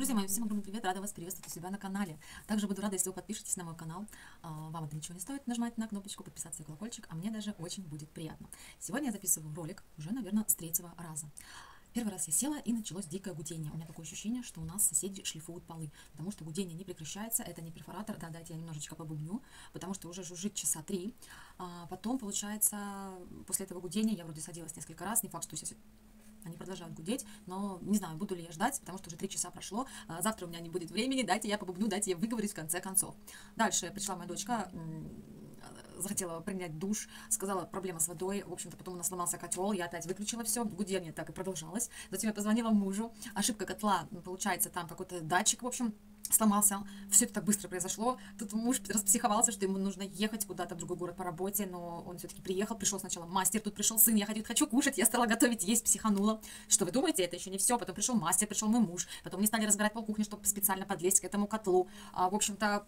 Друзья мои, всем огромный привет, рада вас приветствовать у себя на канале. Также буду рада, если вы подпишетесь на мой канал. Вам это ничего не стоит, нажимать на кнопочку подписаться и колокольчик, а мне даже очень будет приятно. Сегодня я записываю ролик уже, наверное, с третьего раза. Первый раз я села, и началось дикое гудение. У меня такое ощущение, что у нас соседи шлифуют полы, потому что гудение не прекращается, это не перфоратор. Да, дайте я немножечко побубню, потому что уже жужжит часа 3. Потом, получается, после этого гудения я вроде садилась несколько раз, не факт, что сейчас они продолжают гудеть, но не знаю, буду ли я ждать, потому что уже 3 часа прошло. Завтра у меня не будет времени, дайте я побубню, дайте я выговорюсь в конце концов. Дальше пришла моя дочка, захотела принять душ, сказала, проблема с водой, в общем-то, потом у нас сломался котел, я опять выключила все, гудение так и продолжалось. Затем я позвонила мужу, ошибка котла, получается, там какой-то датчик, в общем, сломался. Все это так быстро произошло. Тут муж распсиховался, что ему нужно ехать куда-то в другой город по работе, но он все-таки приехал, пришел сначала мастер, тут пришел сын, я хочу кушать, я стала готовить, есть, психанула. Что вы думаете, это еще не все. Потом пришел мастер, пришел мой муж, потом мне стали разбирать полкухни, чтобы специально подлезть к этому котлу. В общем-то,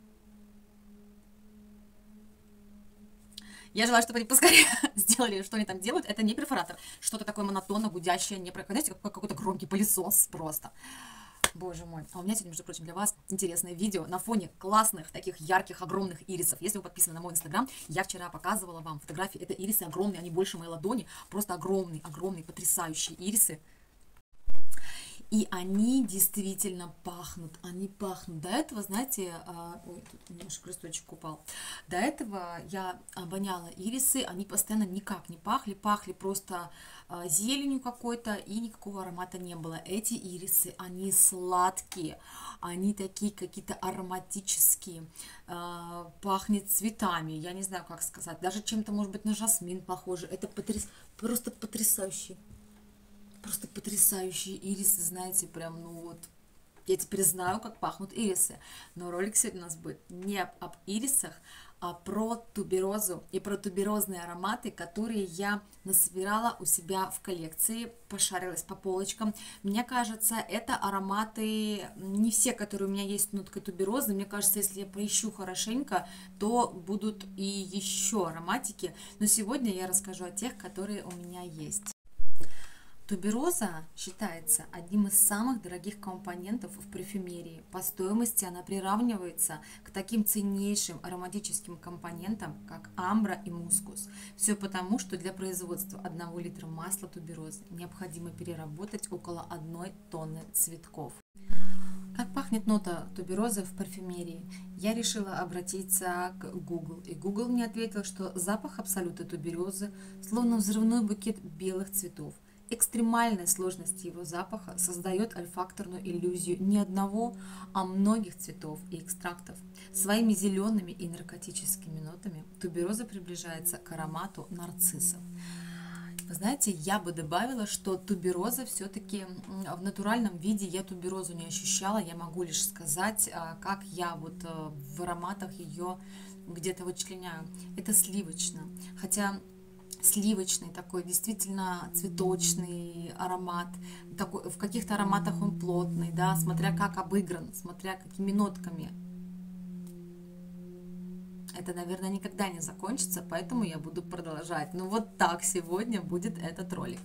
я желаю, чтобы они поскорее сделали, что они там делают. Это не перфоратор. Что-то такое монотонно, гудящее, не знаете, как какой-то громкий пылесос просто. Боже мой. А у меня сегодня, между прочим, для вас интересное видео на фоне классных, таких ярких, огромных ирисов. Если вы подписаны на мой инстаграм, я вчера показывала вам фотографии. Это ирисы огромные, они больше моей ладони. Просто огромные, огромные, потрясающие ирисы. И они действительно пахнут, они пахнут. До этого, знаете, ой, тут немножко листочек упал. До этого я обоняла ирисы, они постоянно никак не пахли, пахли просто зеленью какой-то, и никакого аромата не было. Эти ирисы, они сладкие, они такие какие-то ароматические, пахнет цветами, я не знаю, как сказать, даже чем-то, может быть, на жасмин похоже. Это просто потрясающе. Просто потрясающие ирисы, знаете, прям, ну вот, я теперь знаю, как пахнут ирисы. Но ролик сегодня у нас будет не об ирисах, а про туберозу и про туберозные ароматы, которые я насобирала у себя в коллекции, пошарилась по полочкам. Мне кажется, это ароматы, не все, которые у меня есть с ноткой туберозы. Мне кажется, если я поищу хорошенько, то будут и еще ароматики. Но сегодня я расскажу о тех, которые у меня есть. Тубероза считается одним из самых дорогих компонентов в парфюмерии. По стоимости она приравнивается к таким ценнейшим ароматическим компонентам, как амбра и мускус. Все потому, что для производства 1 литра масла туберозы необходимо переработать около 1 тонны цветков. Как пахнет нота туберозы в парфюмерии? Я решила обратиться к Google, и Google мне ответил, что запах абсолюта туберозы словно взрывной букет белых цветов. Экстремальная сложность его запаха создает ольфакторную иллюзию не одного, а многих цветов и экстрактов. Своими зелеными и наркотическими нотами тубероза приближается к аромату нарциссов. Вы знаете, я бы добавила, что тубероза все-таки в натуральном виде я туберозу не ощущала. Я могу лишь сказать, как я вот в ароматах ее где-то вычленяю. Это сливочно. Хотя сливочный такой, действительно цветочный аромат. Такой, в каких-то ароматах он плотный, да, смотря как обыгран, смотря какими нотками. Это, наверное, никогда не закончится, поэтому я буду продолжать. Ну вот так сегодня будет этот ролик.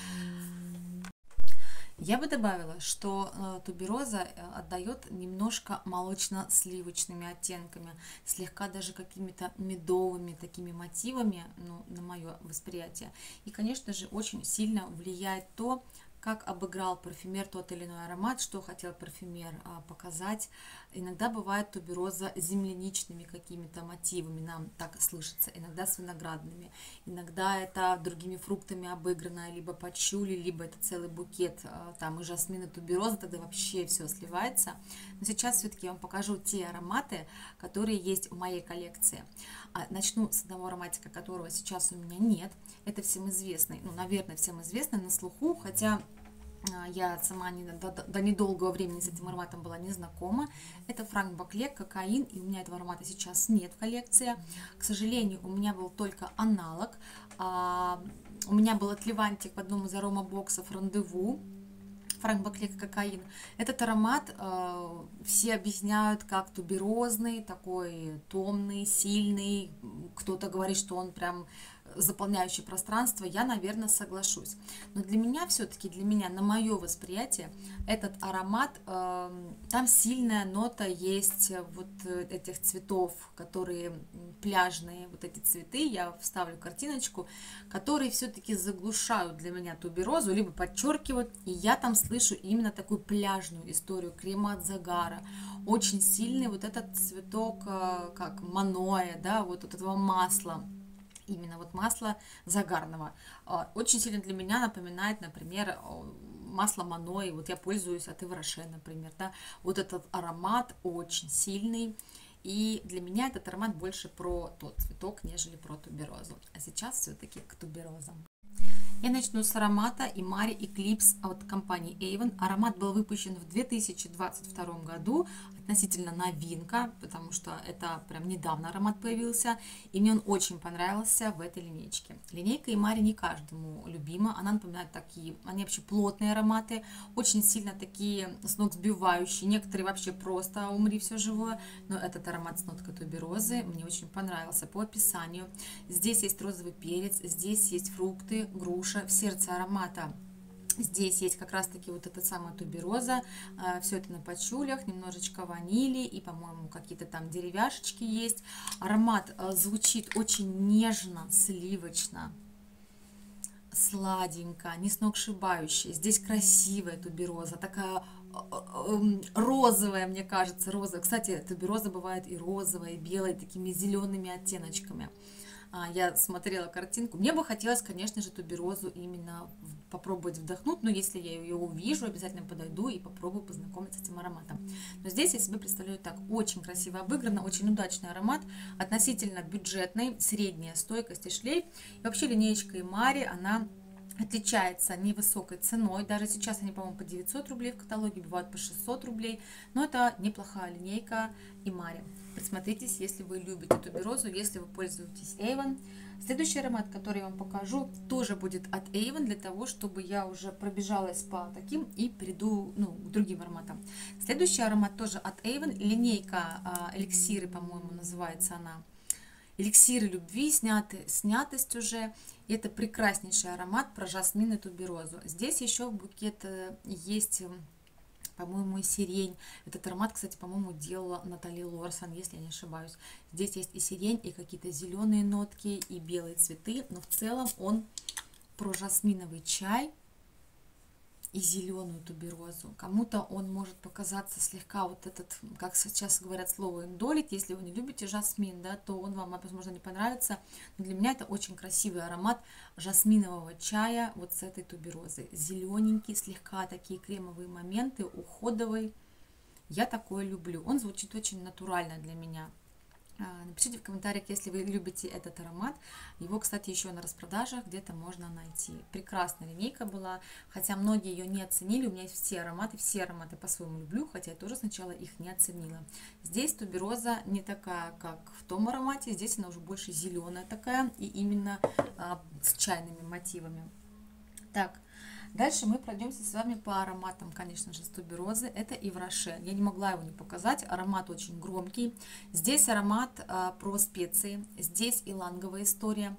Я бы добавила, что тубероза отдает немножко молочно-сливочными оттенками, слегка даже какими-то медовыми такими мотивами, ну, на мое восприятие. И, конечно же, очень сильно влияет то, как обыграл парфюмер тот или иной аромат, что хотел парфюмер показать. Иногда бывает тубероза земляничными какими-то мотивами, нам так слышится, иногда с виноградными, иногда это другими фруктами обыграно, либо пачули, либо это целый букет, там и жасмин, и тубероза, тогда вообще все сливается. Но сейчас все-таки я вам покажу те ароматы, которые есть в моей коллекции. Начну с одного ароматика, которого сейчас у меня нет. Это всем известный, ну, наверное, всем известный, на слуху, хотя я сама до недолгого времени с этим ароматом была не знакома. Это Франк Бакле, кокаин, и у меня этого аромата сейчас нет в коллекции. К сожалению, у меня был только аналог. У меня был отливантик в одном из аромабоксов «Рандеву». Франк Бакле кокаин. Этот аромат все объясняют как туберозный, такой томный, сильный. Кто-то говорит, что он прям заполняющий пространство, я, наверное, соглашусь. Но для меня все-таки, для меня, на мое восприятие, этот аромат, там сильная нота есть вот этих цветов, которые пляжные, вот эти цветы, я вставлю картиночку, которые все-таки заглушают для меня туберозу, либо подчеркивают, и я там слышу именно такую пляжную историю, крема от загара, очень сильный вот этот цветок, как маноэ, да, вот от этого масла, именно вот масла загарного. Очень сильно для меня напоминает, например, масло маноэ, вот я пользуюсь от Ивраше, например, да, вот этот аромат очень сильный, и для меня этот аромат больше про тот цветок, нежели про туберозу. А сейчас все-таки к туберозам. Я начну с аромата Imari Eclipse от компании Avon. Аромат был выпущен в 2022 году, относительно новинка, потому что это прям недавно аромат появился, и мне он очень понравился в этой линейке. Линейка Imari не каждому любима, она напоминает такие, они вообще плотные ароматы, очень сильно такие с ног сбивающие, некоторые вообще просто умри все живое, но этот аромат с ноткой туберозы мне очень понравился по описанию. Здесь есть розовый перец, здесь есть фрукты, груша, в сердце аромата. Здесь есть как раз-таки вот эта самая тубероза, все это на пачулях, немножечко ванили и, по-моему, какие-то там деревяшечки есть. Аромат звучит очень нежно, сливочно, сладенько, не сногсшибающе. Здесь красивая тубероза, такая розовая, мне кажется, розовая. Кстати, тубероза бывает и розовая, и белая, такими зелеными оттеночками. Я смотрела картинку. Мне бы хотелось, конечно же, туберозу именно попробовать вдохнуть, но если я ее увижу, обязательно подойду и попробую познакомиться с этим ароматом. Но здесь я себе представляю так, очень красиво обыграно, очень удачный аромат, относительно бюджетный, средняя стойкость и шлейф. И вообще линеечка Imari, она отличается невысокой ценой, даже сейчас они, по-моему, по 900 рублей в каталоге, бывают по 600 рублей, но это неплохая линейка Imari. Присмотритесь, если вы любите туберозу, если вы пользуетесь Avon. Следующий аромат, который я вам покажу, тоже будет от Avon, для того, чтобы я уже пробежалась по таким и перейду к другим ароматам. Следующий аромат тоже от Avon, линейка эликсиры, по-моему, называется она. Эликсиры любви, снятость уже. И это прекраснейший аромат про жасмин и туберозу. Здесь еще в букет есть, по-моему, и сирень. Этот аромат, кстати, по-моему, делала Натали Лорсон, если я не ошибаюсь. Здесь есть и сирень, и какие-то зеленые нотки, и белые цветы. Но в целом он про жасминовый чай и зеленую туберозу. Кому-то он может показаться слегка вот этот, как сейчас говорят, слово индолит. Если вы не любите жасмин, да, то он вам, возможно, не понравится. Но для меня это очень красивый аромат жасминового чая вот с этой туберозой. Зелененький, слегка такие кремовые моменты, уходовый. Я такое люблю. Он звучит очень натурально для меня. Напишите в комментариях, если вы любите этот аромат. Его, кстати, еще на распродажах где-то можно найти. Прекрасная линейка была, хотя многие ее не оценили. У меня есть все ароматы по-своему люблю, хотя я тоже сначала их не оценила. Здесь тубероза не такая, как в том аромате, здесь она уже больше зеленая такая, и именно с чайными мотивами. Так. Дальше мы пройдемся с вами по ароматам, конечно же, с туберозы. Это Ивраше. Я не могла его не показать. Аромат очень громкий. Здесь аромат про специи. Здесь иланговая история.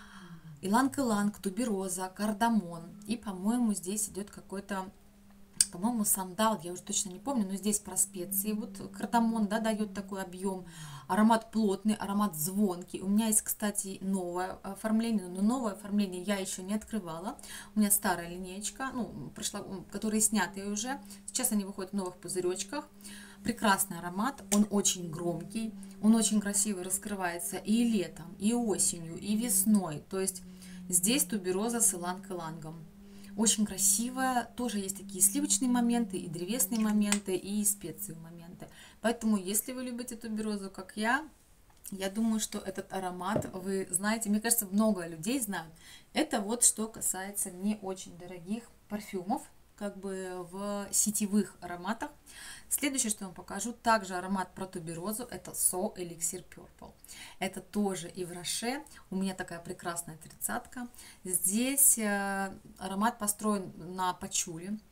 Иланг-иланг, тубероза, кардамон. И, по-моему, здесь идет какой-то, по-моему, сандал. Я уже точно не помню, но здесь про специи. Вот кардамон, да, дает такой объем. Аромат плотный, аромат звонкий. У меня есть, кстати, новое оформление, но новое оформление я еще не открывала. У меня старая линеечка, которые снятые уже. Сейчас они выходят в новых пузыречках. Прекрасный аромат, он очень громкий, он очень красиво раскрывается и летом, и осенью, и весной. То есть здесь тубероза с иланг-илангом. Очень красивая, тоже есть такие сливочные моменты, и древесные моменты, и специи моменты. Поэтому, если вы любите туберозу, как я думаю, что этот аромат вы знаете, мне кажется, много людей знают. Это вот что касается не очень дорогих парфюмов, как бы в сетевых ароматах. Следующее, что я вам покажу, также аромат про туберозу, это So Elixir Purple. Это тоже Ивраше, у меня такая прекрасная тридцатка. Здесь аромат построен на пачуле.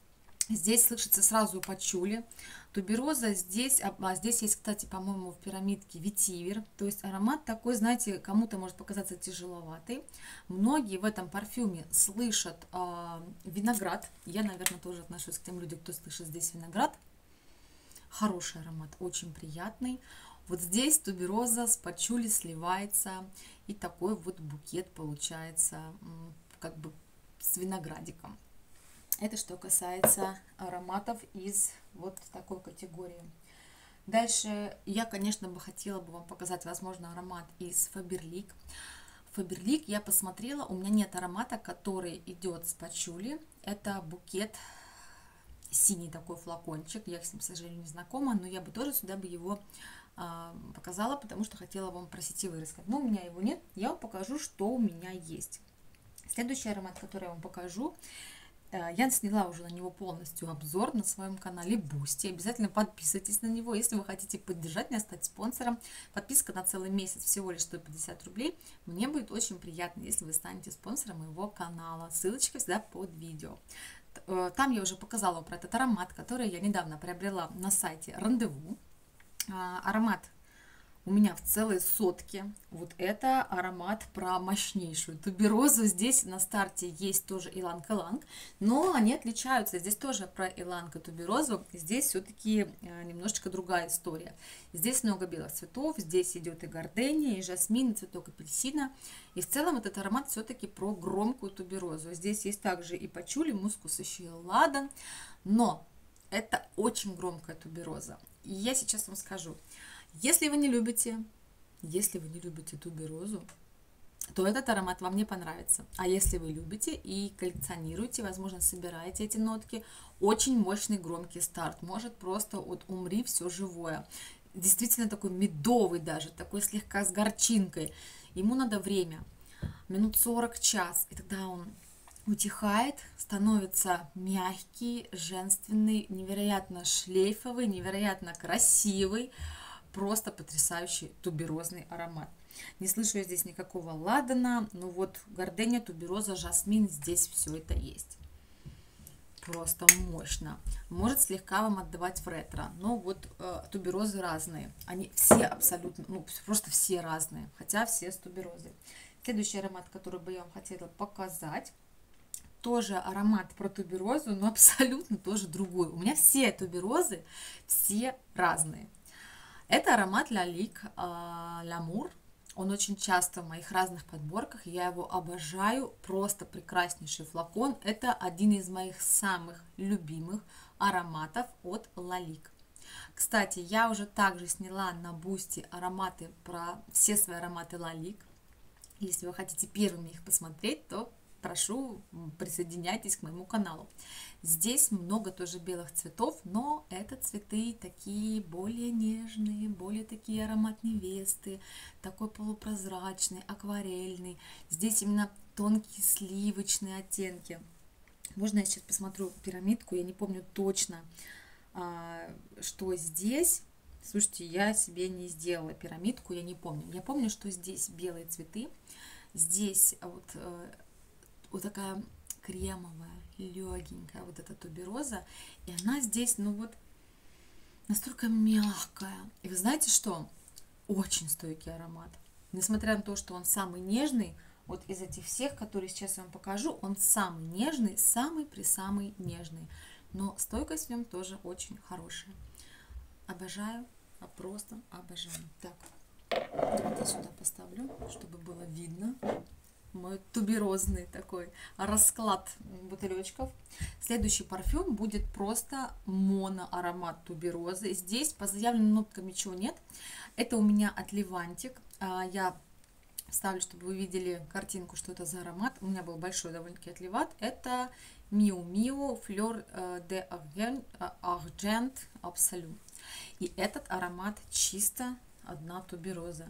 Здесь слышится сразу пачули, тубероза. Здесь, здесь есть, кстати, по-моему, в пирамидке ветивер. То есть аромат такой, знаете, кому-то может показаться тяжеловатый. Многие в этом парфюме слышат виноград. Я, наверное, тоже отношусь к тем людям, кто слышит здесь виноград. Хороший аромат, очень приятный. Вот здесь тубероза с пачули сливается, и такой вот букет получается, как бы с виноградиком. Это что касается ароматов из вот такой категории. Дальше я, конечно, бы хотела бы вам показать, возможно, аромат из Faberlic. Faberlic я посмотрела, у меня нет аромата, который идет с пачули. Это букет, синий такой флакончик. Я с ним, к сожалению, не знакома, но я бы тоже сюда бы его показала, потому что хотела вам про сетевые рассказать. Но у меня его нет, я вам покажу, что у меня есть. Следующий аромат, который я вам покажу, я сняла уже на него полностью обзор на своем канале Boosty. Обязательно подписывайтесь на него, если вы хотите поддержать меня, стать спонсором. Подписка на целый месяц всего лишь 150 рублей. Мне будет очень приятно, если вы станете спонсором моего канала. Ссылочка всегда под видео. Там я уже показала про этот аромат, который я недавно приобрела на сайте Рандеву. Аромат у меня в целой сотке. Вот это аромат про мощнейшую туберозу. Здесь на старте есть тоже иланг-иланг, но они отличаются. Здесь тоже про иланг и туберозу. Здесь все-таки немножечко другая история. Здесь много белых цветов, здесь идет и гордения, и жасмин, и цветок апельсина. И в целом этот аромат все-таки про громкую туберозу. Здесь есть также и пачули, мускус, еще и ладан, но это очень громкая тубероза. И я сейчас вам скажу, если вы не любите туберозу, то этот аромат вам не понравится. А если вы любите и коллекционируете, возможно, собираете эти нотки, очень мощный громкий старт. Может просто вот умри все живое. Действительно такой медовый даже, такой слегка с горчинкой. Ему надо время, минут 40, час, и тогда он утихает, становится мягкий, женственный, невероятно шлейфовый, невероятно красивый. Просто потрясающий туберозный аромат. Не слышу я здесь никакого ладана, но вот гордения, тубероза, жасмин, здесь все это есть. Просто мощно. Может слегка вам отдавать в ретро, но вот туберозы разные. Они все абсолютно, ну просто все разные, хотя все с туберозой. Следующий аромат, который бы я вам хотела показать, тоже аромат про туберозу, но абсолютно тоже другой. У меня все туберозы, все разные. Это аромат Лалик L'Amour. Он очень часто в моих разных подборках. Я его обожаю. Просто прекраснейший флакон. Это один из моих самых любимых ароматов от Лалик. Кстати, я уже также сняла на Boosty ароматы про все свои ароматы Лалик. Если вы хотите первыми их посмотреть, то прошу, присоединяйтесь к моему каналу. Здесь много тоже белых цветов, но это цветы такие более нежные, более такие аромат невесты, такой полупрозрачный, акварельный. Здесь именно тонкие сливочные оттенки. Можно я сейчас посмотрю пирамидку, я не помню точно, что здесь. Слушайте, я себе не сделала пирамидку, я не помню. Я помню, что здесь белые цветы, здесь вот такая кремовая, легенькая вот эта тубероза, и она здесь, ну вот, настолько мягкая. И вы знаете что? Очень стойкий аромат. Несмотря на то, что он самый нежный, вот из этих всех, которые сейчас я вам покажу, он самый нежный, самый-присамый нежный. Но стойкость в нем тоже очень хорошая. Обожаю, просто обожаю. Так, давайте сюда поставлю, чтобы было видно мой туберозный такой расклад бутылечков. Следующий парфюм будет просто моноаромат туберозы. Здесь по заявленным ноткам ничего нет. Это у меня от Левантик. Я вставлю, чтобы вы видели картинку, что это за аромат. У меня был большой довольно-таки отливат. Это Miu Miu Fleur de Argent Absolu. И этот аромат чисто одна тубероза.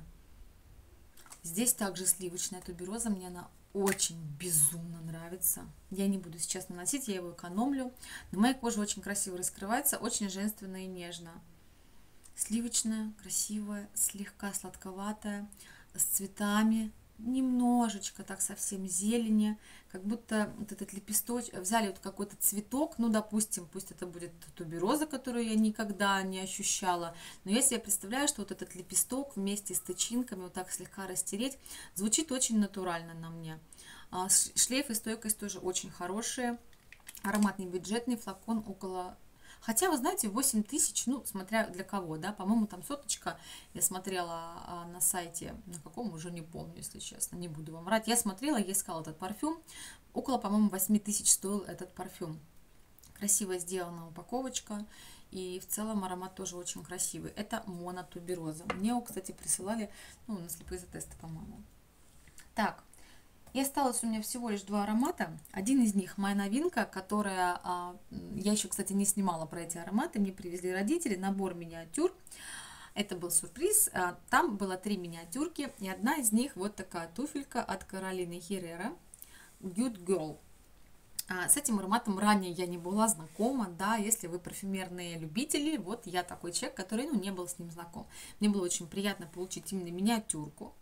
Здесь также сливочная тубероза, мне она очень безумно нравится. Я не буду сейчас наносить, я его экономлю. На моей коже очень красиво раскрывается, очень женственно и нежно. Сливочная, красивая, слегка сладковатая, с цветами, немножечко так совсем зелени, как будто вот этот лепесточек, взяли вот какой-то цветок, ну, допустим, пусть это будет тубероза, которую я никогда не ощущала, но я себе представляю, что вот этот лепесток вместе с тычинками вот так слегка растереть, звучит очень натурально на мне. Шлейф и стойкость тоже очень хорошие, аромат не бюджетный, флакон около... Хотя, вы знаете, 8 тысяч, ну, смотря для кого, да, по-моему, там соточка, я смотрела на сайте, на каком уже не помню, если честно, не буду вам врать. Я смотрела, я искала этот парфюм, около, по-моему, 8 тысяч стоил этот парфюм. Красиво сделана упаковочка, и в целом аромат тоже очень красивый. Это монотубероза. Мне его, кстати, присылали, ну, на слепые затесты, по-моему. Так. И осталось у меня всего лишь два аромата. Один из них моя новинка, которая... Я еще, кстати, не снимала про эти ароматы. Мне привезли родители набор миниатюр. Это был сюрприз. Там было 3 миниатюрки. И одна из них вот такая туфелька от Каролины Херрера. Good Girl. С этим ароматом ранее я не была знакома, да, если вы парфюмерные любители, вот я такой человек, который, ну, не был с ним знаком. Мне было очень приятно получить именно миниатюрку.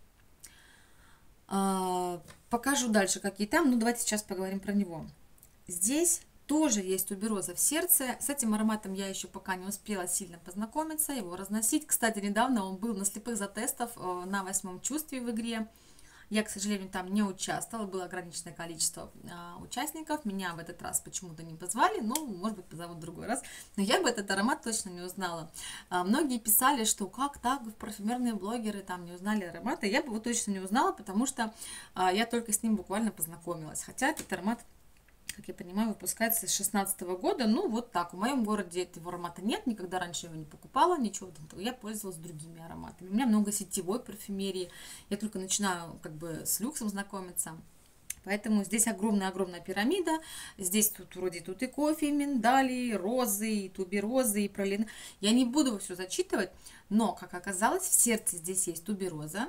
Покажу дальше, какие там. Ну, давайте сейчас поговорим про него. Здесь тоже есть тубероза в сердце. С этим ароматом я еще пока не успела сильно познакомиться, его разносить. Кстати, недавно он был на слепых затестов на 8 чувстве в игре. Я, к сожалению, там не участвовала, было ограниченное количество участников. Меня в этот раз почему-то не позвали, ну, может быть, позовут в другой раз. Но я бы этот аромат точно не узнала. Многие писали, что как так, парфюмерные блогеры там не узнали аромата. Я бы его точно не узнала, потому что я только с ним буквально познакомилась. Хотя этот аромат, как я понимаю, выпускается с 2016 года. Ну, вот так. В моем городе этого аромата нет. Никогда раньше его не покупала, ничего такого. Я пользовалась другими ароматами. У меня много сетевой парфюмерии. Я только начинаю как бы с люксом знакомиться. Поэтому здесь огромная-огромная пирамида. Здесь тут вроде тут и кофе, и миндали, и розы, и туберозы, и пролин. Я не буду все зачитывать, но, как оказалось, в сердце здесь есть тубероза.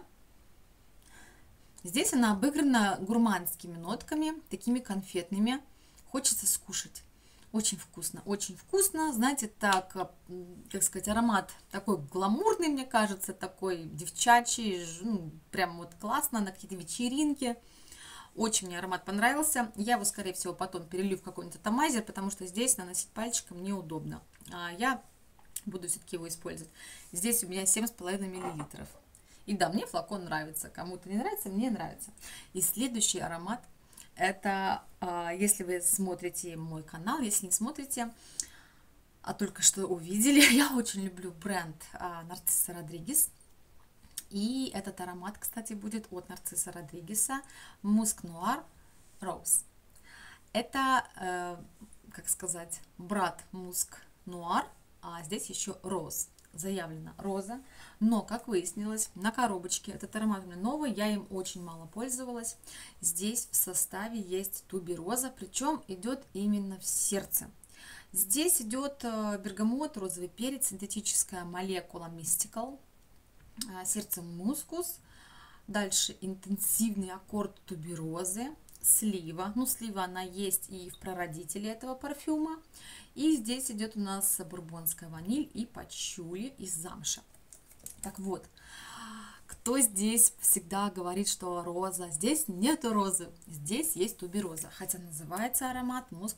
Здесь она обыграна гурманскими нотками, такими конфетными. Хочется скушать. Очень вкусно. Знаете, так, как сказать, аромат такой гламурный, мне кажется, такой девчачий, ну, прям вот классно, на какие-то вечеринки. Очень мне аромат понравился. Я его, скорее всего, потом перелью в какой-нибудь атомайзер, потому что здесь наносить пальчиком неудобно. Я буду все-таки его использовать. Здесь у меня 7,5 мл. И да, мне флакон нравится. Кому-то не нравится, мне нравится. И следующий аромат, это, если вы смотрите мой канал, если не смотрите, а только что увидели, я очень люблю бренд Нарцисса Родригес. И этот аромат, кстати, будет от Нарцисса Родригеса, Муск Нуар Роуз. Это, как сказать, брат Муск Нуар, а здесь еще Роуз. Заявлена роза, но, как выяснилось, на коробочке этот аромат у меня новый, я им очень мало пользовалась. Здесь в составе есть тубероза, причем идет именно в сердце. Здесь идет бергамот, розовый перец, синтетическая молекула Mystical, сердце мускус, дальше интенсивный аккорд туберозы, слива. Ну, слива она есть и в прародителе этого парфюма. И здесь идет у нас бурбонская ваниль и пачули из замша. Так вот, кто здесь всегда говорит, что роза? Здесь нету розы, здесь есть тубероза. Хотя называется аромат Муск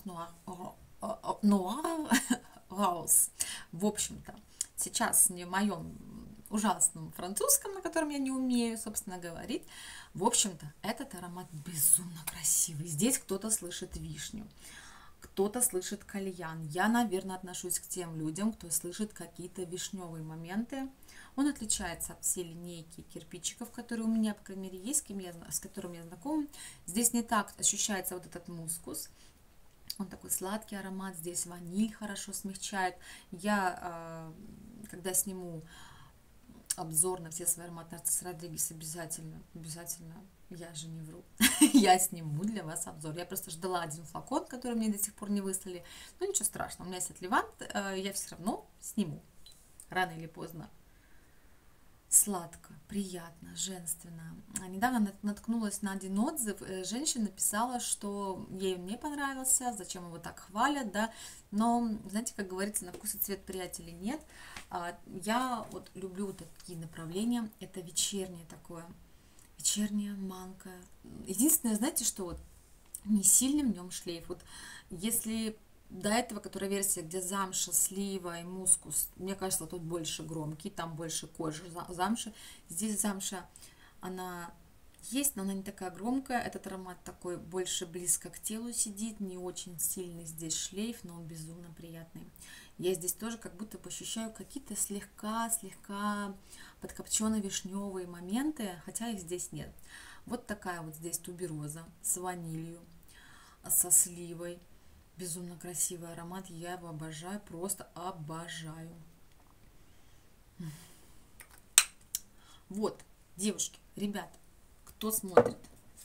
Нуар Роуз. В общем-то, сейчас не в моем ужасном французском, на котором я не умею, собственно, говорить. В общем-то, этот аромат безумно красивый. Здесь кто-то слышит вишню, кто-то слышит кальян. Я, наверное, отношусь к тем людям, кто слышит какие-то вишневые моменты. Он отличается от всей линейки кирпичиков, которые у меня, по крайней мере, есть, с которыми я знакома. Здесь не так ощущается вот этот мускус. Он такой сладкий аромат. Здесь ваниль хорошо смягчает. Я, когда сниму обзор на все свои ароматы Нарцисса Родригес, обязательно, я же не вру, я сниму для вас обзор. Я просто ждала один флакон, который мне до сих пор не выслали. Но ничего страшного, у меня есть от Левант, я все равно сниму, рано или поздно. Сладко, приятно, женственно. Недавно наткнулась на один отзыв. Женщина написала, что ей он не понравился, зачем его так хвалят, да. Но, знаете, как говорится, на вкус и цвет приятелей нет. Я вот люблю такие направления. Это вечернее такое вечерняя манка. Единственное, знаете, что вот не сильный в нем шлейф. Вот если до этого, которая версия, где замша, слива и мускус, мне кажется, тут больше громкий, там больше кожи замши. Здесь замша, она есть, но она не такая громкая. Этот аромат такой больше близко к телу сидит, не очень сильный здесь шлейф, но он безумно приятный. Я здесь тоже как будто бы ощущаю какие-то слегка подкопчено-вишневые моменты, хотя их здесь нет. Вот такая вот здесь тубероза с ванилью, со сливой. Безумно красивый аромат, я его обожаю, просто обожаю. Вот, девушки, ребята, кто смотрит,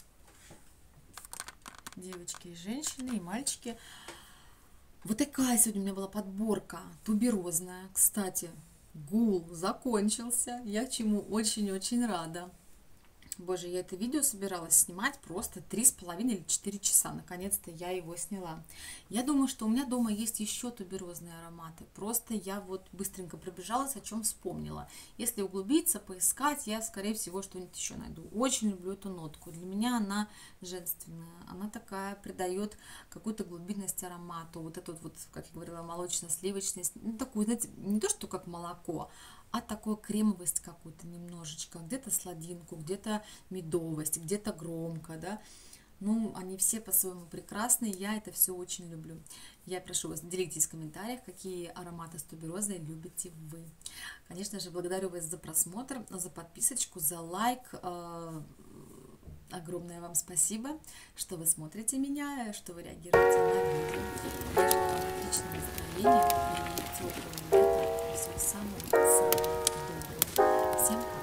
девочки и женщины, и мальчики, вот такая сегодня у меня была подборка туберозная. Кстати, гул закончился, я чему очень-очень рада. Боже, я это видео собиралась снимать просто 3,5 или 4 часа. Наконец-то я его сняла. Я думаю, что у меня дома есть еще туберозные ароматы. Просто я вот быстренько пробежалась, о чем вспомнила. Если углубиться, поискать, я, скорее всего, что-нибудь еще найду. Очень люблю эту нотку. Для меня она женственная. Она такая, придает какую-то глубинность аромату. Вот эту вот, как я говорила, молочно-сливочность. Ну, такую, знаете, не то, что как молоко, а такую кремовость какую-то немножечко, где-то сладинку, где-то медовость, где-то громко, да. Ну, они все по-своему прекрасные, я это все очень люблю. Я прошу вас, делитесь в комментариях, какие ароматы с туберозой любите вы. Конечно же, благодарю вас за просмотр, за подписочку, за лайк. Огромное вам спасибо, что вы смотрите меня, что вы реагируете на видео. Я желаю вам отличного настроения и теплого лета. Всего самого доброго. Всем пока.